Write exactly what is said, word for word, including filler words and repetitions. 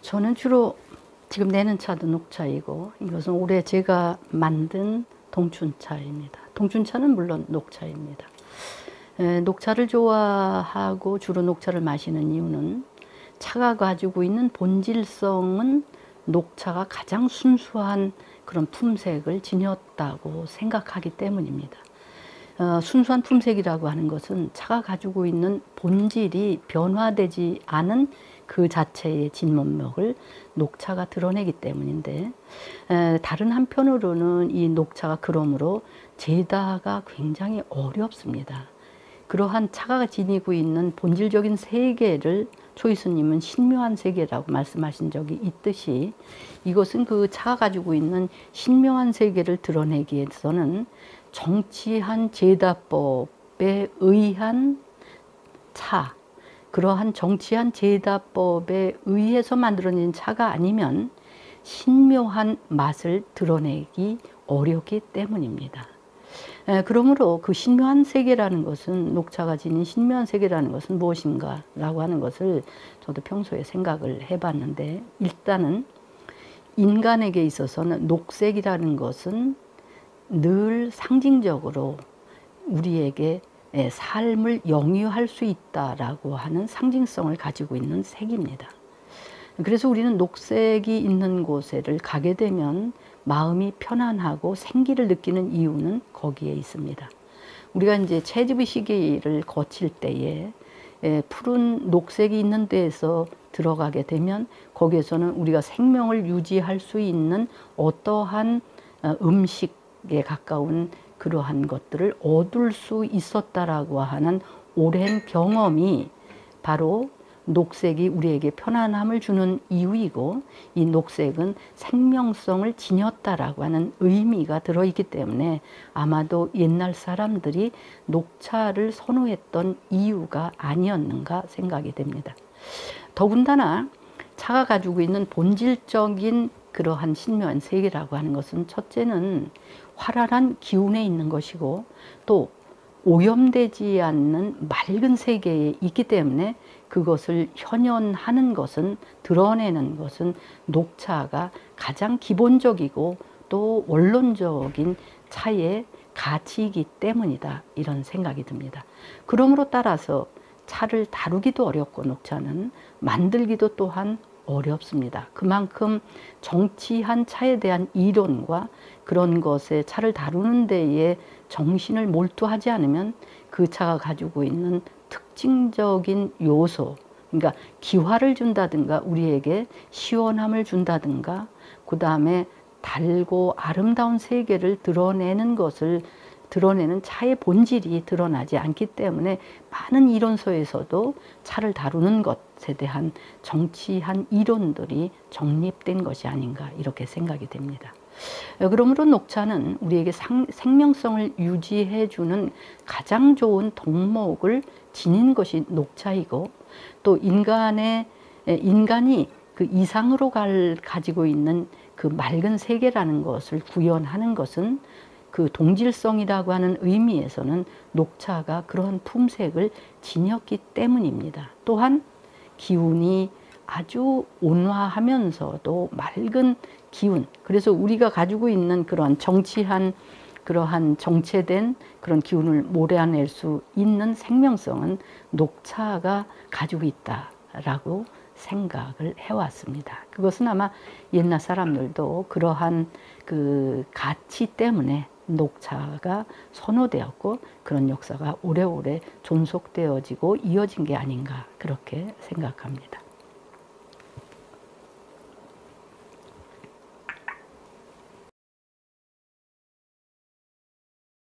저는 주로 지금 내는 차도 녹차이고, 이것은 올해 제가 만든 동춘차입니다. 동춘차는 물론 녹차입니다. 에, 녹차를 좋아하고 주로 녹차를 마시는 이유는 차가 가지고 있는 본질성은 녹차가 가장 순수한 그런 품색을 지녔다고 생각하기 때문입니다. 어, 순수한 품색이라고 하는 것은 차가 가지고 있는 본질이 변화되지 않은 그 자체의 진면목을 녹차가 드러내기 때문인데, 에, 다른 한편으로는 이 녹차가 그러므로 제다가 굉장히 어렵습니다. 그러한 차가 지니고 있는 본질적인 세계를 초이스님은 신묘한 세계라고 말씀하신 적이 있듯이, 이것은 그 차가 가지고 있는 신묘한 세계를 드러내기 위해서는 정치한 제다법에 의한 차, 그러한 정치한 제다법에 의해서 만들어진 차가 아니면 신묘한 맛을 드러내기 어렵기 때문입니다. 에, 그러므로 그 신묘한 세계라는 것은, 녹차가 지닌 신묘한 세계라는 것은 무엇인가 라고 하는 것을 저도 평소에 생각을 해봤는데, 일단은 인간에게 있어서는 녹색이라는 것은 늘 상징적으로 우리에게 삶을 영위할 수 있다라고 하는 상징성을 가지고 있는 색입니다. 그래서 우리는 녹색이 있는 곳에를 가게 되면 마음이 편안하고 생기를 느끼는 이유는 거기에 있습니다. 우리가 이제 채집의 시기를 거칠 때에 푸른 녹색이 있는 데에서 들어가게 되면 거기에서는 우리가 생명을 유지할 수 있는 어떠한 음식에 가까운 그러한 것들을 얻을 수 있었다라고 하는 오랜 경험이 바로 녹색이 우리에게 편안함을 주는 이유이고, 이 녹색은 생명성을 지녔다라고 하는 의미가 들어있기 때문에 아마도 옛날 사람들이 녹차를 선호했던 이유가 아니었는가 생각이 됩니다. 더군다나 차가 가지고 있는 본질적인 그러한 신묘한 세계라고 하는 것은, 첫째는 활활한 기운에 있는 것이고, 또 오염되지 않는 맑은 세계에 있기 때문에 그것을 현현하는 것은, 드러내는 것은 녹차가 가장 기본적이고 또 원론적인 차의 가치이기 때문이다, 이런 생각이 듭니다. 그러므로 따라서 차를 다루기도 어렵고 녹차는 만들기도 또한 어렵습니다. 그만큼 정치한 차에 대한 이론과 그런 것에 차를 다루는 데에 정신을 몰두하지 않으면 그 차가 가지고 있는 특징적인 요소, 그러니까 기화를 준다든가 우리에게 시원함을 준다든가 그 다음에 달고 아름다운 세계를 드러내는 것을 드러내는 차의 본질이 드러나지 않기 때문에 많은 이론서에서도 차를 다루는 것에 대한 정치한 이론들이 정립된 것이 아닌가, 이렇게 생각이 됩니다. 그러므로 녹차는 우리에게 상, 생명성을 유지해주는 가장 좋은 덕목을 지닌 것이 녹차이고, 또 인간의, 인간이 그 이상으로 갈, 가지고 있는 그 맑은 세계라는 것을 구현하는 것은, 그 동질성이라고 하는 의미에서는 녹차가 그런 품색을 지녔기 때문입니다. 또한 기운이 아주 온화하면서도 맑은 기운, 그래서 우리가 가지고 있는 그러한 정치한, 그러한 정체된 그런 기운을 몰아낼 수 있는 생명성은 녹차가 가지고 있다라고 생각을 해왔습니다. 그것은 아마 옛날 사람들도 그러한 그 가치 때문에 녹차가 선호되었고, 그런 역사가 오래오래 존속되어지고 이어진 게 아닌가, 그렇게 생각합니다.